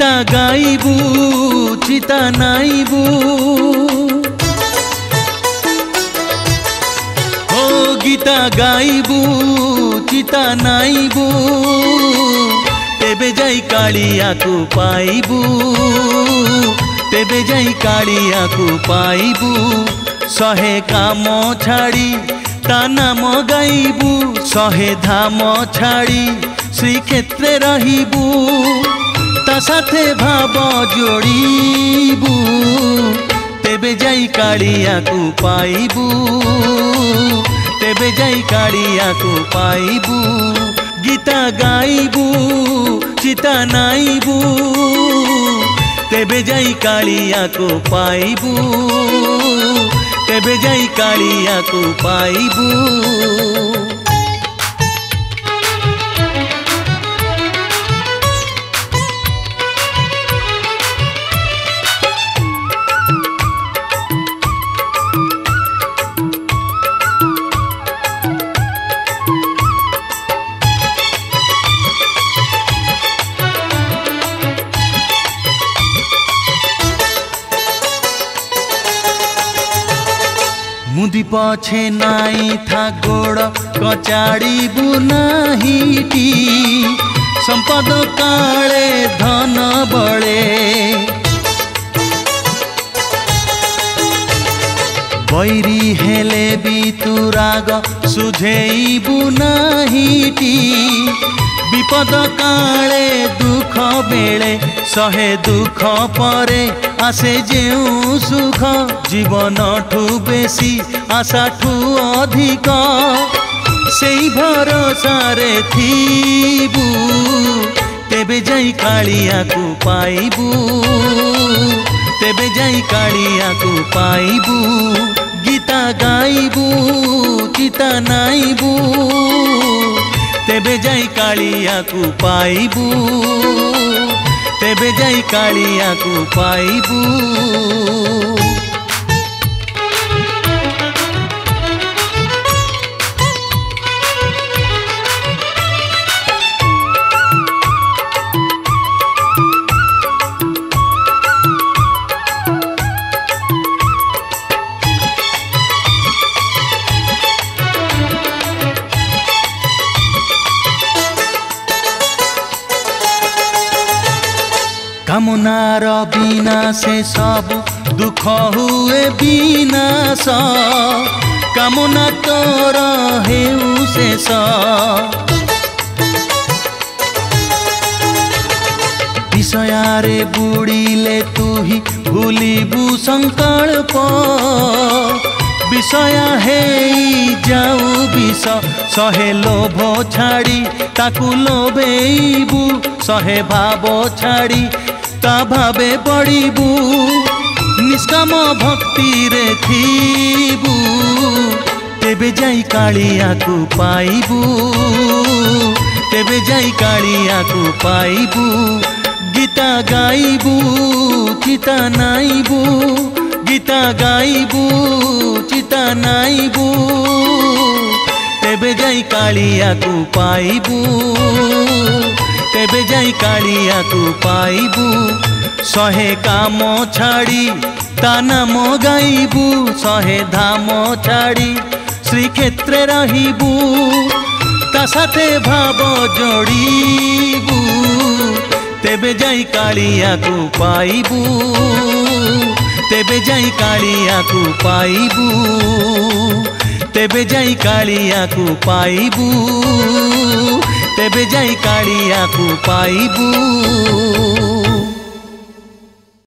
गीता गाइबू चिता नाइबू हो गीता गाइबू चिता नाइबू तेबे जाई कालिया को पाइबू तेबे जाई कालिया को पाइबू सहे काम छाड़ी ता नाम गाइबू सहे धाम छाड़ी श्रीक्षेत्रे रहिबू ता साथे भाव जोड़ीबू तेबे जाई कालिया को पाइबू तेबे जाई कालिया को पाइबू गीता गाइबू चिता नाइबू तेबे जाई कालिया को पाइबू तेबे जाई कालिया को पाइबू। मुदी पछे नाई था गोड़ कचाड़ी बुनाहीटी संपद काले धन बड़े बैरी हेले भी तू राग सुझेई बुनाहीटी विपद काले दुख बेले सहे दुख परे आसे जेउ सुख जीवन ठू बेसी आशा ठू अधिक सेई भरोसा रे थीबू तेबे जाई कालिया को पाइबू तेबे जाई कालिया को पाइबू गीता गाइबू चिता नाइबू तेबे जाई कालिया को पाइबू तेबे जाई कालिया को पाइबू। कामनार विनाशे सब दुख हुए विनाश कामना तोर हेउ शेष विषयारे बुड़ीले तू ही भूलिबू संकल्प विषय हे जाऊ विष सहे लोभ छाड़ी ताकू लोभेबू सहे भाव छाड़ी ता भावे पड़ीबू निष्काम भक्ति रे थीबू तेबे जाई कालिया को पाइबू तेबे जाई कालिया को पाइबू गीता गाइबू चिता नाइबू गीता गाइबू चिता नाइबू तेबे जाई कालिया को पाइबू तेबे जाई कालिया को पाइबू सहे काम छाड़ी ता नाम गाइबू सहे धाम छाड़ी श्रीक्षेत्रे रहिबू ता साथे भाव जोड़ीबू तेबे जाई कालिया को पाइबू तेबे जाई कालिया को पाइबू तेबे जाई कालिया को पाइबू तेबे जाई कालिया को पाइबू।